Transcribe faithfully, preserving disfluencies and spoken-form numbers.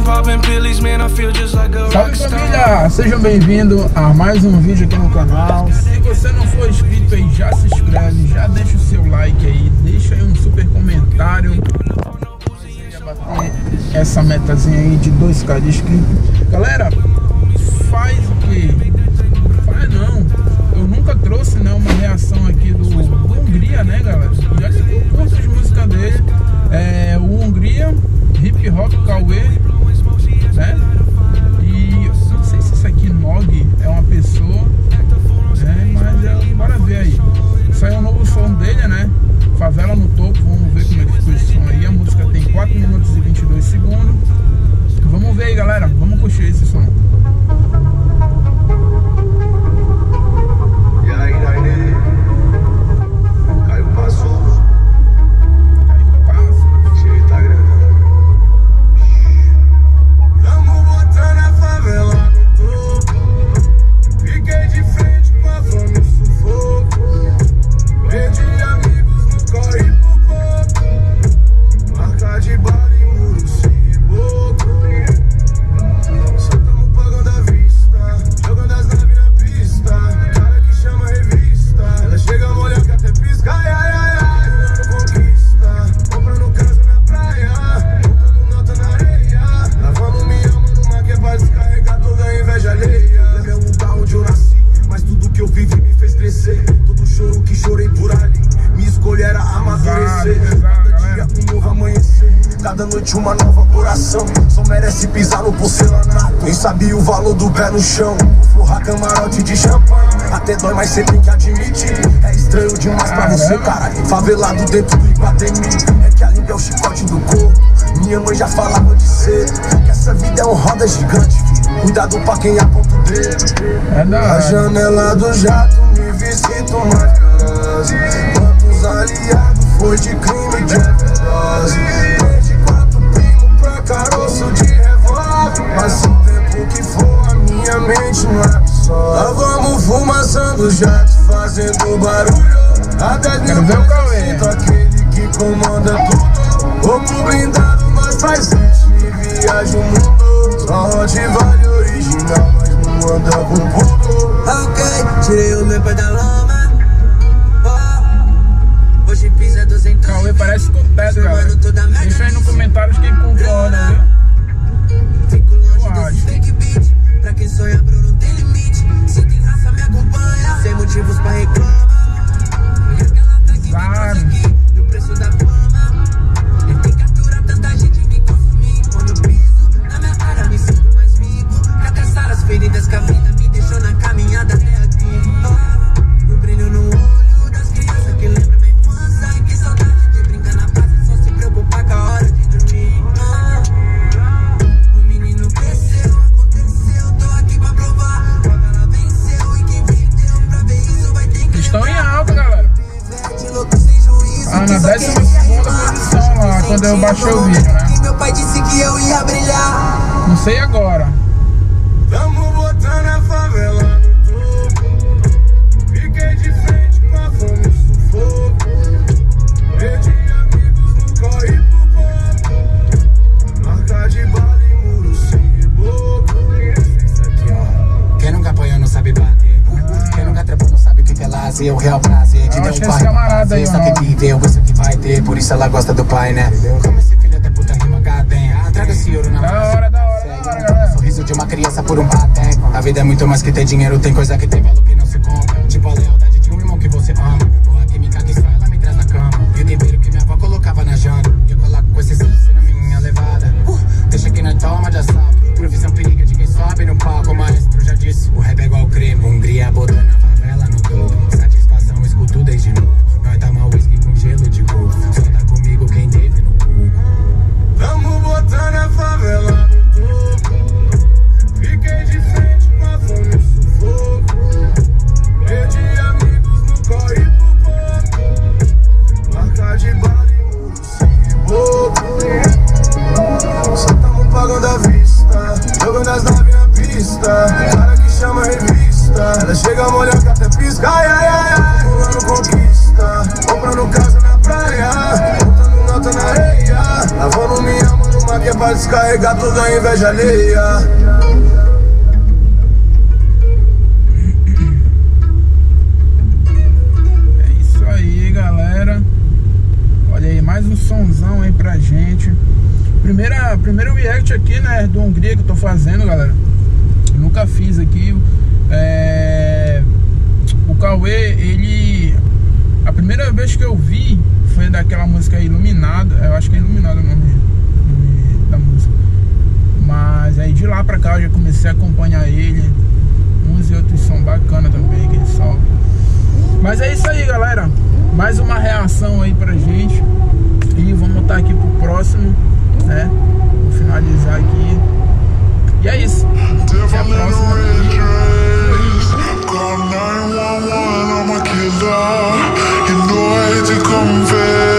Salve família, sejam bem-vindos a mais um vídeo aqui no canal. Se você não for inscrito aí, já se inscreve, já deixa o seu like aí, deixa aí um super comentário. Bater essa metazinha aí de dois K de inscritos. Galera, faz o que? Faz não. Eu nunca trouxe, né, uma reação aqui do, do Hungria, né, galera? E olha que eu curto as músicas dele. É o Hungria, Hip Hop Cauê, né? E eu não sei se isso aqui, Nog, é uma pessoa, né? Mas é, bora ver aí. Saiu um novo som dele, né? Favela no Topo, vamos ver como é que ficou esse som aí. A música tem quatro minutos e vinte e dois segundos. Vamos ver aí, galera. Vamos curtir esse som. Todo choro que chorei por ali, minha escolha era amadurecer. Cada dia um novo amanhecer, cada noite uma nova oração. Só merece pisar no porcelanato, nem sabia o valor do pé no chão. Forrar camarote de champanhe, até dói, mas cê tem que admitir. É estranho demais pra você, caralho. Favelado dentro do Iguatemi. É que a língua é o chicote do corpo. Minha mãe já falava de cedo que essa vida é uma roda gigante, filho. Cuidado pra quem aponta o dedo. É da a janela do jato me visita uma casa. Quantos aliados foi de crime de overdose? Desde quatro primos pra caroço de revólver. Mas o tempo que for a minha mente não absorve. Lá vamos fumaçando jatos, fazendo barulho. A dez mil sinto aquele que comanda tudo. Oco blindado, nós faz sete e viaja o mundo. Só vale original, mas não anda com puto. Ok, tirei o meu pé da lama. Oh, hoje pisa duzentos. Cauê parece com pedra, galera. Deixa aí no comentário quem concorda, né? Fico longe desse fake beat. Pra quem sonha, bro, não tem limite. Se tem raça, me acompanha. Sem motivos pra reclamar. E aquela track me trouxe aqui. E o preço da fama. Nem tem captura, tanta gente me consumir. Quando eu piso na minha área, me sinto mais vivo. Pra traçar as feridas que a vida me deixou na caminhada até aqui. Oh, o brilho no olho das crianças que lembra minha infância. Que saudade de brincar na praça, só se preocupar com a hora de dormir. Oh, o menino cresceu, aconteceu, tô aqui pra provar. A favela venceu e quem vendeu pra ver isso vai ter que estão em alta, galera. Ah, na décima segunda posição lá, quando eu baixei o vídeo, né? Meu pai disse que eu ia brilhar. Não sei agora. Tamo botando a favela no topo. Fiquei de frente com a fome e sufoco. Perdi amigos no corre pro pouco. Marca de bala e muro sem reboco. Isso aqui, ó. Quem nunca apanhou não sabe bater. Quem nunca trepou não sabe o que é lazer. O real prazer de ter um pai camarada aí, só que viveu, isso que vai ter. Por isso ela gosta do pai, né? Como esse filho até puta rima gadenha. Traga esse ouro na mão. Da hora, da hora, da hora, galera. Sorriso de uma criança por um bateco. A vida é muito mais que ter dinheiro, tem coisa que tem valor que não se compra. Tipo a lealdade de um irmão que você ama. Ou a química que só ela me traz na cama. E o tempero que minha avó colocava na janta. Eu coloco com esse silêncio na minha levada. uh, Deixa que não toma de assalto. Provisão periga de quem sobe no palco. O maestro já disse, o rap é igual creme. Hungria botando a favela no topo. Satisfação, escuto desde novo. Nós dá mal whisky com gelo de coco. Só tá comigo quem teve no cu. Tamo botando a favela no topo. Fiquei de frente com a fome e sufoco. Perdi a minha pra descarregar toda a inveja alheia. É isso aí, galera. Olha aí, mais um sonzão aí pra gente. Primeira, primeiro react aqui, né, do Hungria que eu tô fazendo, galera. Eu nunca fiz aqui. É... O Cauê, ele... A primeira vez que eu vi foi daquela música Iluminado. Eu acho que é Iluminado o nome, nome da música. Mas aí de lá pra cá eu já comecei a acompanhar ele. Uns e outros são bacana também que ele solta. Mas é isso aí, galera. Mais uma reação aí pra gente. E vamos estar aqui pro próximo, né? Vou finalizar aqui. E é isso. Até a próxima. Call nine one one, I'm a killer. You know I hate to confess.